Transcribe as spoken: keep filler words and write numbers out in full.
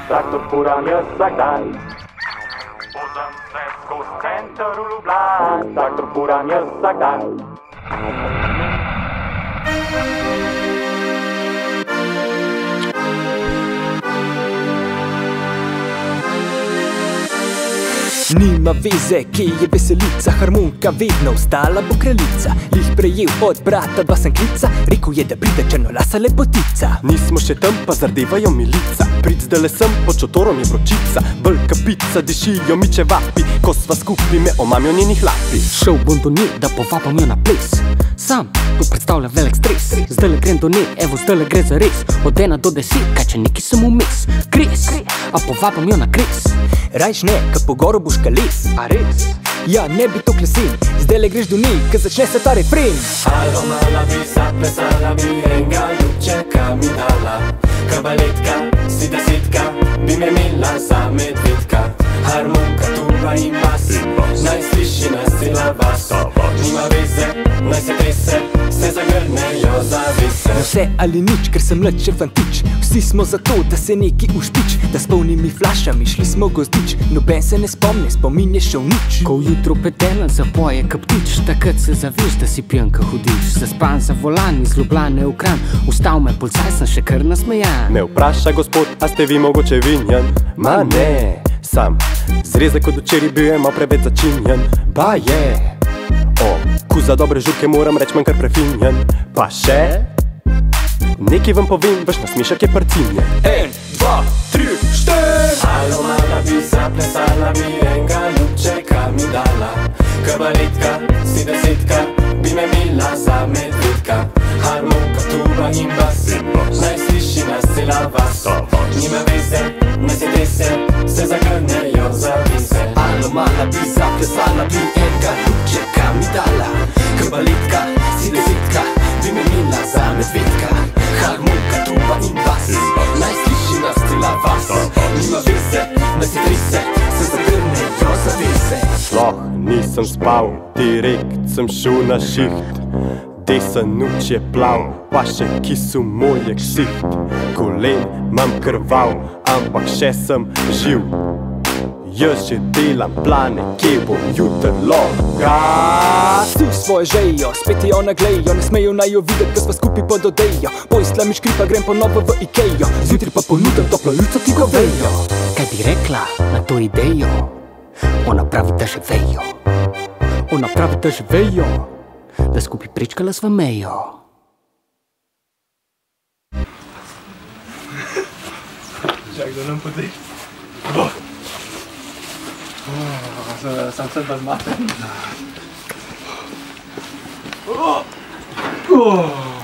traktor furam jaz vsak dan. Vozem se skozi center v Ljubljani, traktor furam jaz vsak dan. Nima veze, kje je veselica, harmonika vedno ostala bo kraljica. Lih prejel od brata dva sem klica, rekel je, da pride črnolasa lepotica. Nismo še tam, pa zardevajo milica, prid zdajle sem, pod šotorom je vročica. Velika pica, dišijo mi čevapi, ko sva skupaj me omamijo njenih lapi. Šel bom do nje, da povabam jo na ples. Sam, to predstavlja velik stres. Zdajle grem do nje, evo zdajle gre za res. Od ena do deset, kaj če neki sem vmes. Kres, a povabam jo na kres. Rajš ne, ka po goro boš kales. A res? Ja, ne bi to klesen, zdajle greš do njej, ka začne se ta refren. Alo mala bi zaplesala, bi enega ljubčeka mi dala. Ka baletka, si desetka, bi me imela za medvedka. Harmonika, tuba in bas, naj sliši nas cela vas. Nima veze, naj se trese, se zagrnejo zavese. Vse ali nič, ker sem mlad še fantič. Vsi smo zato, da se neki ušpič, da s polnimi flašami šli smo gozdič. Noben se ne spomne, spomin je šel nič. Ko ujutro petela zapoje ka ptič, takrat se zaveš, da si pijan ka hudič. Zaspan za volan iz Ljubljane v Kranj, ustal me policaj, sem še kar nasmejan. Me vpraša gospod, a ste vi mogoče vinjen? Ma ne, sam zrezek od včeraj bil je mal preveč začinjen. Pa je, o, ku za dobre žurke moram reč manj kar prefinjen. Pa še nekaj vam povem, vaš nasmešek je parcinjen. En, dva, tri, štiri. Alo mala bi zaplesala, bi enega ljubčeka mi dala. Ka baletka, si desetka, bi me imela za medvedka. Harmonika, tuba in bas, naj sliši nas cela vas. Nima veze, naj se trese, se zagrnejo zavese. Alo mala bi zaplesala, bi enega ljubčeka mi dala. Ka baletka, si desetka, bi me imela za medvedka. Harmonika, tuba in bas, naj sliši nas cela vas. Nima veze, naj se trese, se zagrnejo zavese. Sploh nisem spal, direkt sem šel na šiht. Desen noč je plav, pa še kisu moje ksiht. Kolen mam krval, ampak še sem živ. Jaz že delam plane, kje bom jutr loga. Vsi v svojo žejo, spet jo naglejo, ne smejo naj jo videti, da sva skupaj pod odejo. Pojstla mi škripa, grem ponovo v Ikejo, zjutraj pa ponudim toplo ljuco, ki govejo. Kaj bi rekla na to idejo? Ona pravi, da že vejo. Ona pravi, da že vejo, da skupaj prečkala sva mejo. Čak, da nam podej. Sam sem pa zmaten.